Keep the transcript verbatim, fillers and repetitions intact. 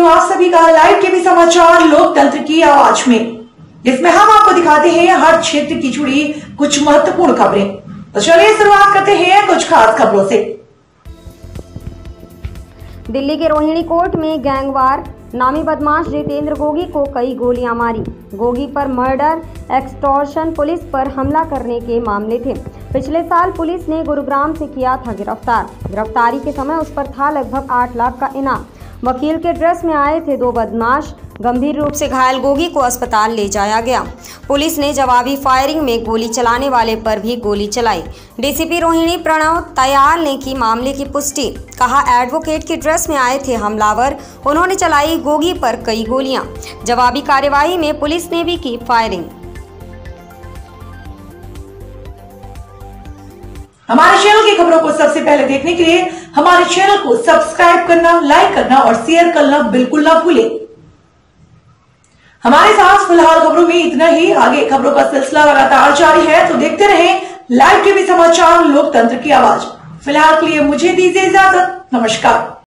आप सभी का लाइव टीवी समाचार लोकतंत्र की आवाज में, जिसमें हम आपको दिखाते हैं हर क्षेत्र की जुड़ी कुछ महत्वपूर्ण खबरें। तो चलिए शुरुआत करते हैं कुछ खास खबरों से। दिल्ली के रोहिणी कोर्ट में गैंगवार नामी बदमाश जितेंद्र गोगी को कई गोलियां मारी। गोगी पर मर्डर, एक्सटॉर्शन, पुलिस पर हमला करने के मामले थे। पिछले साल पुलिस ने गुरुग्राम से किया था गिरफ्तार। गिरफ्तारी के समय उस पर था लगभग आठ लाख का इनाम। वकील के ड्रेस में आए थे दो बदमाश। गंभीर रूप से घायल गोगी को अस्पताल ले जाया गया। पुलिस ने जवाबी फायरिंग में गोली चलाने वाले पर भी गोली चलाई। डीसीपी रोहिणी प्रणव तयाल ने की मामले की पुष्टि। कहा, एडवोकेट की ड्रेस में आए थे हमलावर, उन्होंने चलाई गोगी पर कई गोलियां। जवाबी कार्यवाही में पुलिस ने भी की फायरिंग। हमारे चैनल की खबरों को सबसे पहले देखने के लिए हमारे चैनल को सब्सक्राइब करना, लाइक करना और शेयर करना बिल्कुल ना भूलें। हमारे साथ फिलहाल खबरों में इतना ही। आगे खबरों का सिलसिला लगातार जारी है, तो देखते रहें लाइव टीवी समाचार लोकतंत्र की आवाज। फिलहाल के लिए मुझे दीजिए इजाजत। नमस्कार।